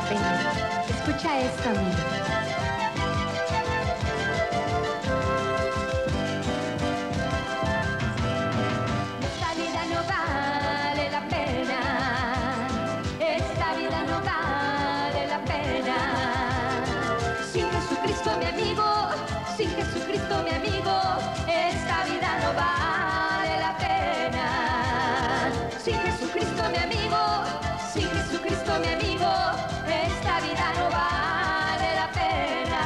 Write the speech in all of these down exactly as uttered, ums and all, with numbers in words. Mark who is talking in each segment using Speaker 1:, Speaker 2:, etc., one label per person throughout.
Speaker 1: pena. Escucha esto, amigo. Esta vida no vale la pena. Esta vida no vale la pena. Sin Jesucristo, mi amigo, sin Jesucristo, mi amigo, esta vida no vale la pena. Sin Jesucristo, mi amigo, sin Jesucristo, mi amigo, esta vida no vale la pena.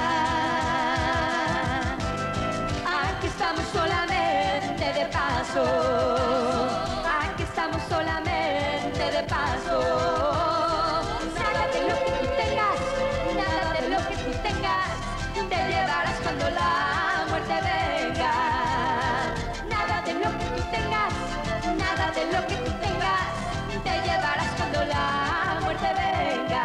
Speaker 1: Aquí estamos solamente de paso. Aquí estamos solamente de paso. Nada de lo que tú tengas, nada de lo que tú tengas, te llevarás cuando la muerte venga. Nada de lo que tú tengas, nada de lo que tú tengas, te llevarás cuando la muerte venga.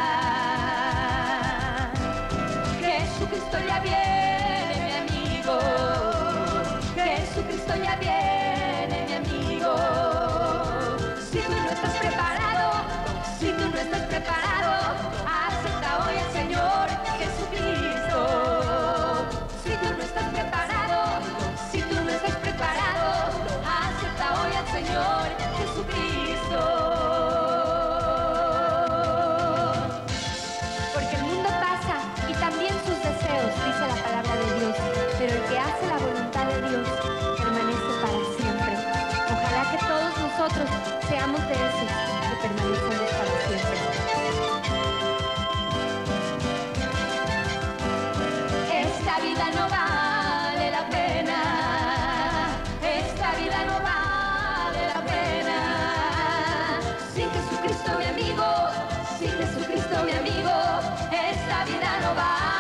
Speaker 1: Jesucristo ya viene, mi amigo. Jesucristo ya viene, mi amigo. Si tú no estás preparado, si tú no estás preparado, acepta hoy al Señor Jesucristo. Si tú no estás preparado, si tú no estás preparado, acepta hoy al Señor Jesucristo. Porque el mundo pasa y también sus deseos, dice la palabra de Dios, pero el que hace la voluntad de Dios permanece para siempre. Ojalá que todos nosotros seamos de esos que permanecemos para siempre. Esta vida no vale la pena. Esta vida no vale la pena. Sin Jesucristo, mi amigo, sin Jesucristo, mi amigo, esta vida no vale.